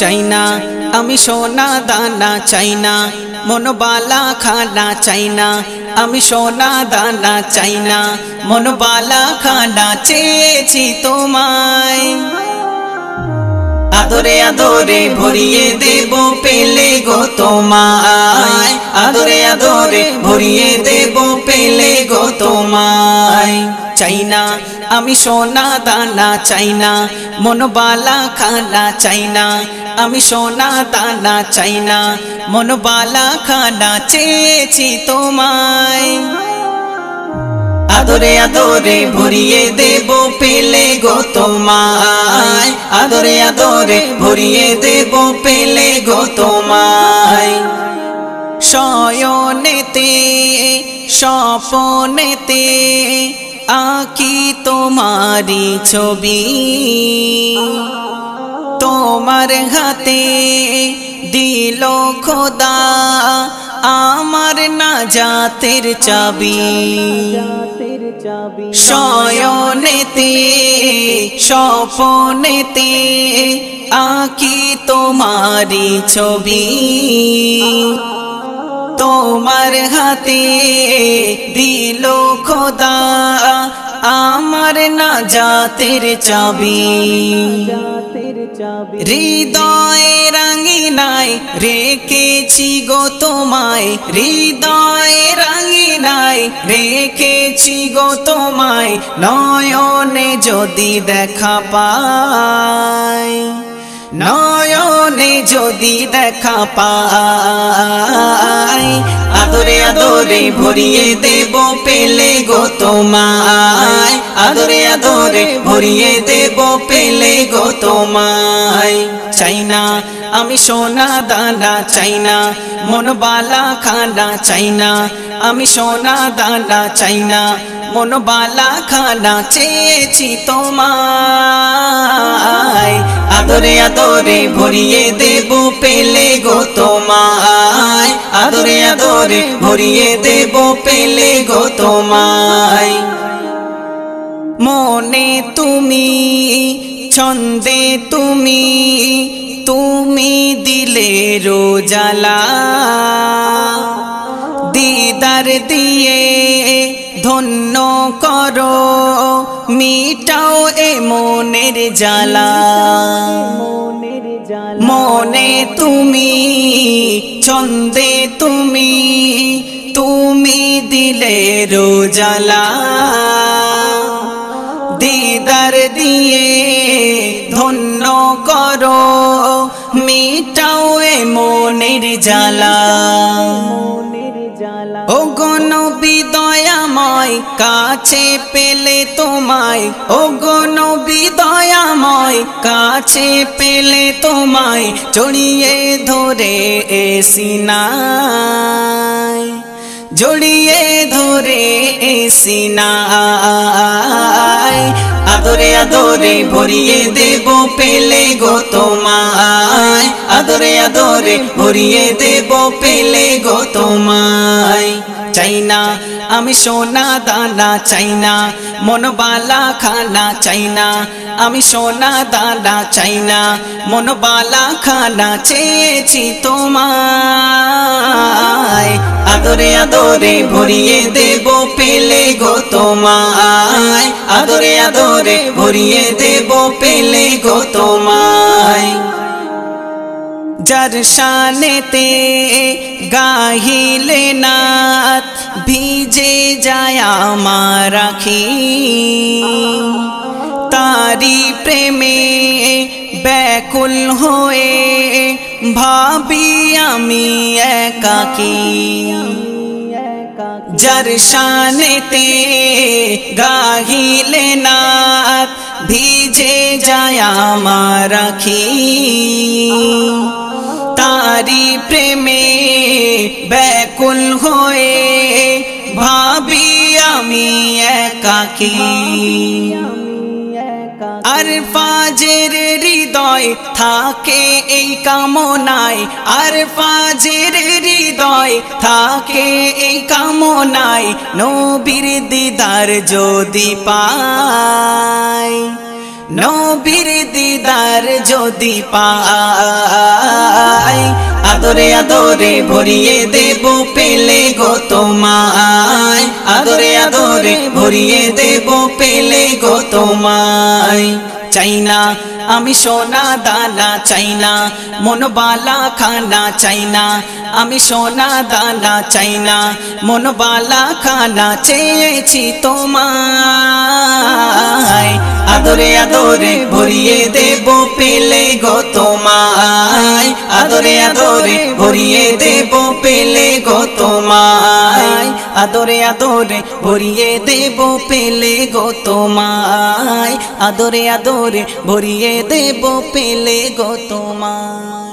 চাইনা আমি সোনা দানা চাইনা মনবালা খানা চাইনা আমি সোনা দানা চাইনা মনবালা খানা চেয়েছি তোমায় আদরে আদরে ভরিয়ে দেব পেলে গো তোমায় আদরে আদরে ভরিয়ে দেব পেলে গো তোমায় চাইনা আমি সোনা দানা চাইনা মনবালা খানা চাইনা আমি সোনা দানা চাইনা মনবালা খানা চেয়েছি তোমায় আদরে আদরে ভরিয়ে দেব পেলে গো তোমায় আদরে আদরে ভরিয়ে দেব পেলে গো তোমায় শয়নেতে স্বপনেতে আঁকি তোমারি ছবি তোমার হাতে দিল খোদা আমার নাজাতের চাবি শয়নেতে স্বপনেতে আঁকি তোমারি ছবি তোমার হাতে দিল খোদা আমার নাজাতের চাবি হৃদয়ে রাঙিনায় রেখেছি গো তোমায় হৃদয়ে রাঙিনায় রেখেছি গো তোমায় নয়নে যদি দেখা পাই নয়নে যদি দেখা পাই আদরে আদরে ভরিয়ে দেব পেলে গো তোমায় আদরে আদরে ভরিয়ে দেব পেলে গো তোমায় চাইনা আমি সোনা দানা চাইনা মনবালা খানা চাইনা আমি সোনা দানা চাইনা মনবালা খানা চেয়েছি তোমায় আদরে আদরে ভরিয়ে দেব পেলে গো তোমায় আদরে আদরে ভরিয়ে দেব পেলে গো তোমায় মনে তুমি ছন্দে তুমি তুমি দিলে রোজালা দিদার দিয়ে ধন্য করো মিটাও এ মনের জ্বালা মনে তুমি ছন্দে তুমি তুমি দিলে রোজালা দিদার দিয়ে ধন্য করো মিটাও এ মনের জ্বালা ও গো নবী দয়াময় কাছে পেলে তোমায় ও গো নবী দয়াময় কাছে পেলে তোমায় জড়িয়ে ধরে সিনায় জড়িয়ে ধরে সিনায় আদরে আদরে ভরিয়ে দেব পেলে গো তোমায় আদরে আদরে ভরিয়ে দেব পেলে গো তোমায় চাইনা আমি সোনা দানা চাইনা মনবালা খানা চাইনা আমি সোনা দানা চাইনা মনবালা খানা চেয়েছি তোমায় আদরে আদরে ভরিয়ে দেব পেলে গো তোমায় আদরে আদরে ভরিয়ে দেব পেলে গো তোমায় যার শানেতে গাহিলে নাত ভিজে যায় আমার আখি তারি প্রেমে ব্যাকুল হয়ে ভাবি আমি একাকী যার শানেতে গাহিলে নাত ভিজে যায় আমার আখি তারি প্রেমে ব্যাকুল হয়ে ভাবি আমি একাকী আর ফাজের হৃদয় থাকে এই কামনায় আর ফাজের হৃদয় থাকে এই কামনায় নবীর দিদার যদি পাই নবীর দিদার যদি পাই আদরে আদরে ভরিয়ে দেব পেলে গো তোমায় আদরে আদরে ভরিয়ে দেব পেলে গো তোমায় চাই না আমি সোনা দানা চাই না মন বালা খানা চাই না আমি সোনা দানা চাই না মন বালা খানা চেয়েছি তোমায় আদরে আদরে ভরিয়ে দেব পেলে গো তোমায় আদরে আদরে ভরিয়ে দেব পেলে গো তোমায় আদরে আদরে ভরিয়ে দেব পেলে গো তোমায় আদরে আদরে ভরিয়ে দেব পেলে গো তোমায়।